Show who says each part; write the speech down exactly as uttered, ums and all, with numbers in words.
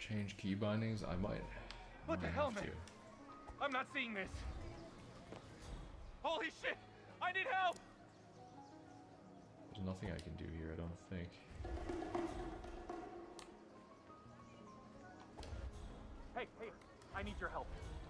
Speaker 1: Change key bindings? I might.
Speaker 2: What the
Speaker 1: might
Speaker 2: hell,
Speaker 1: have
Speaker 2: man?
Speaker 1: to.
Speaker 2: I'm not seeing this. Holy shit! I need help!
Speaker 1: There's nothing I can do here, I don't think.
Speaker 2: Hey, hey, I need your help.